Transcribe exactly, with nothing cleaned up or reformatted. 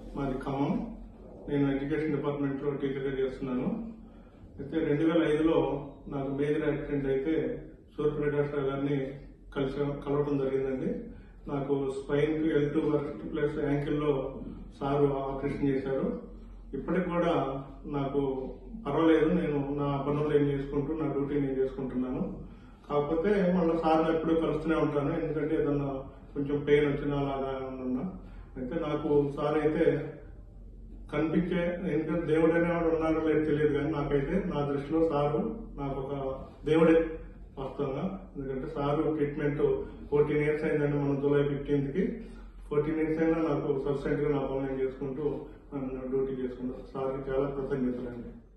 మాది ఖమ్మం. నేను ఎడ్యుకేషన్ డిపార్ట్మెంట్లో టీచర్గా చేస్తున్నాను. అయితే రెండు వేల ఐదులో నాకు మేజర్ యాక్సిడెంట్ అయితే సూర్య ప్రకాష్ గారిని కలిసి కలవటం జరిగిందండి. నాకు స్పైన్కి ఎల్ టూ వర్స్ట్ ప్లస్ యాంకిల్లో సారు ఆపరేషన్ చేశారు. ఇప్పటికి కూడా నాకు పర్వాలేదు, నేను నా పనులు ఏం చేసుకుంటూ నా డ్యూటీ నేను చేసుకుంటున్నాను. కాకపోతే మళ్ళీ సార్ని ఎప్పుడూ కలుస్తూనే ఉంటాను, ఎందుకంటే ఏదన్నా కొంచెం పెయిన్ వచ్చినా అలాగా ఉన్నా. అయితే నాకు సార్ అయితే కనిపించే, ఎందుకంటే దేవుడు అనేవాడు ఉన్నారో లేదు తెలియదు, కానీ నాకైతే నా దృష్టిలో సారు నాకు ఒక దేవుడే వాస్తవంగా. ఎందుకంటే సారు ట్రీట్మెంట్ ఫోర్టీన్ ఇయర్స్ అయిందండి, మనం జూలై ఫిఫ్టీన్త్ కి ఫోర్టీన్ ఇయర్స్ అయినా నాకు సబ్స్టెంట్ గా నా పనులు నేను చేసుకుంటూ డ్యూటీ చేసుకుంటాను. సార్కి చాలా కృతజ్ఞతలండి.